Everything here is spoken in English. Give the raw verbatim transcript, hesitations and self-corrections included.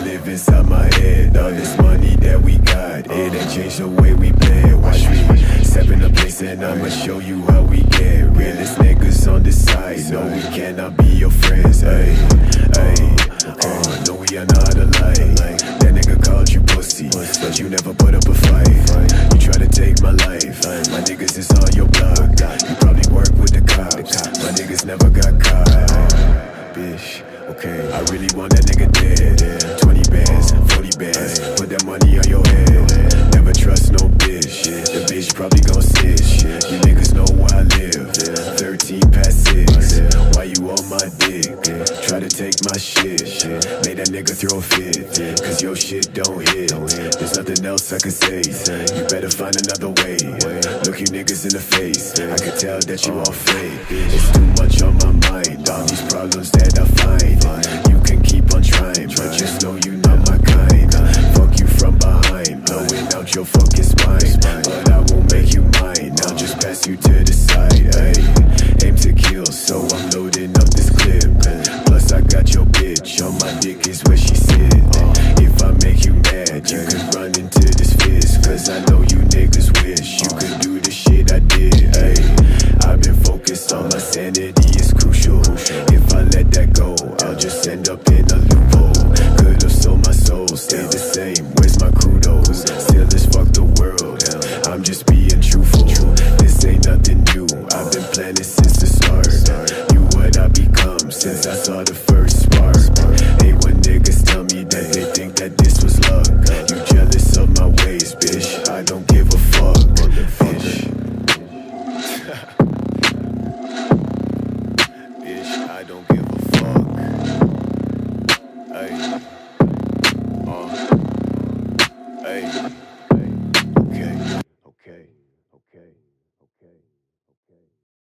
live inside my head. All this money that we got, it ain't changed the way we play. Watch me step in the place and I'ma show you how we get. Realest niggas on this side, no we cannot be your friends. Ay, ay, uh, no we are not alike. That nigga called you pussy, but you never put up a fight. You try to take my life, my niggas is on your block. You probably work with the cops, my niggas never got caught. Bitch, okay, I really want that nigga dead. Twenty bands, forty bands, put that money on your head. Never trust no bitch, the bitch probably gon' snitch. You niggas know where I live, thirteen past six. Why you on my dick? Try to take my shit, made that nigga throw a fit, cause your shit don't hit. There's nothing else I can say, you better find another way. Look you niggas in the face, I can tell that you all fake. It's too much on my mind, all these problems that I find. You can keep on trying, but just know you not my kind. Fuck you from behind, blowing out your fucking spine. But I won't make you mine, I'll just pass you to the side. Ay, aim to kill, so I'm loading up this clip. Plus I got your bitch, on my dick is where she sit. If I make you mad, you could run into this fist, cause I know you niggas wish you could do the shit I did. Ay, I've been focused on my sanity, it's crucial. If I let that go, I'll just end up in a loophole. Could've sold my soul, stay the same, where's my kudos? Still as fuck the world, I'm just being truthful. This ain't nothing new, I've been planning since the start. You what I become since I saw the first spark. Hey, when niggas tell me that they think that this was luck, you jealous of my ways, bitch, I don't give a fuck, bitch. Bitch, I don't give a fuck. Ay, uh, ay.